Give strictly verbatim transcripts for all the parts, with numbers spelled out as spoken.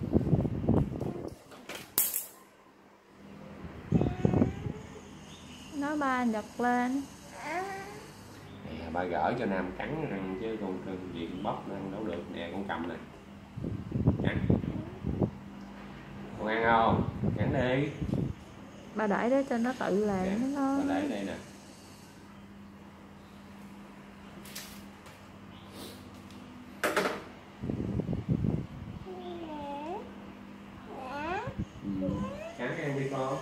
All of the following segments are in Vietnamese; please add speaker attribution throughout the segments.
Speaker 1: Nói ba giật lên.
Speaker 2: Nè, ba gỡ cho Nam cắn răng chứ con cưng gì con bóp ăn đâu được. Nè con cầm nè, cắn. Con ăn không? Cắn đi.
Speaker 1: Ba đẩy đó cho nó tự làm.
Speaker 2: Nè,
Speaker 1: nó
Speaker 2: ba để đây nè. Ừ. Cắn ăn đi con.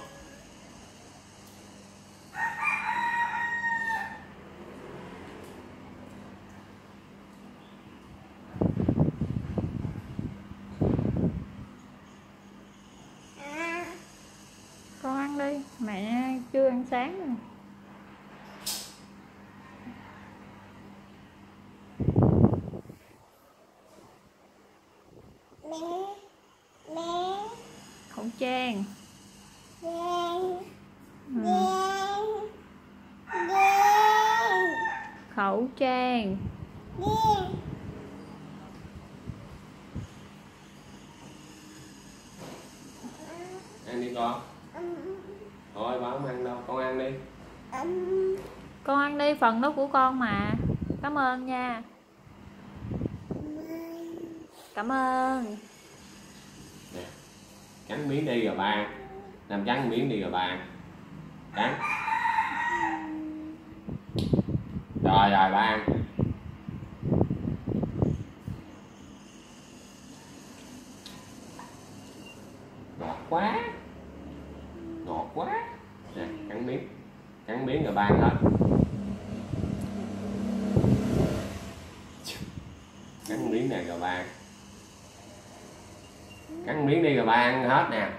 Speaker 1: Con ăn đi, mẹ chưa ăn sáng nè. Khẩu trang. Ừ. Khẩu trang.
Speaker 2: Ăn đi con. Thôi ba không ăn đâu, con ăn đi.
Speaker 1: Con ăn đi, phần đó của con mà. Cảm ơn nha. Cảm ơn.
Speaker 2: Nè, cắn miếng đi rồi ba ăn. Làm cắn miếng đi rồi ba ăn. Cắn. Rồi rồi ba ăn. Ngọt quá. Ngọt quá. Nè, cắn miếng. Cắn miếng rồi ba ăn hết. Cắn miếng này rồi ba ăn. Cắn miếng đi rồi ba ăn hết nè.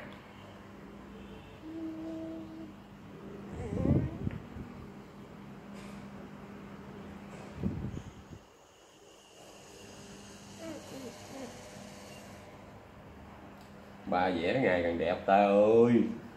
Speaker 2: Ba vẽ ngày càng đẹp ta ơi.